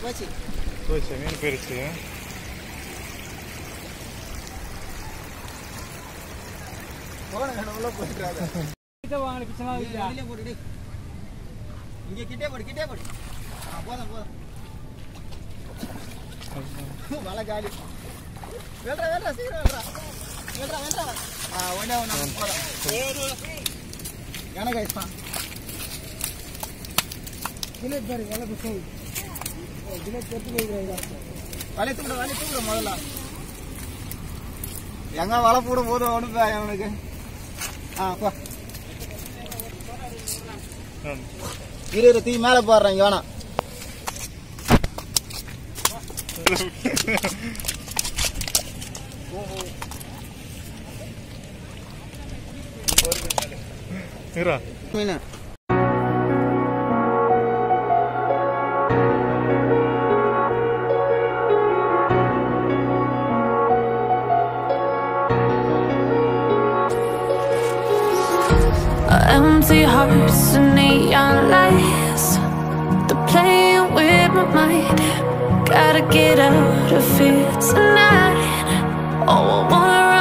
போச்சு மீன் போயிருச்சு. இங்க கிட்டே போடு. போதும் வலை காலி. வெல்றா சீக்கிரம் வெல்றா. ஒண்ணே போதும். எனக்கு ஐஸ்தான் கிலேட் பாரு வலை போய் கிலேட் எடுத்து போயிடுறா. வலை தூக்குற முதல்ல எங்க வலை போட போதும் ஒண்ணுப்பா அவனுக்கு. போ இரு தீ மேல போடுறேன் இங்க வேணாம். மீன் empty hearts and neon lights, they're playing with my mind. Gotta get out of here tonight. Oh, I wanna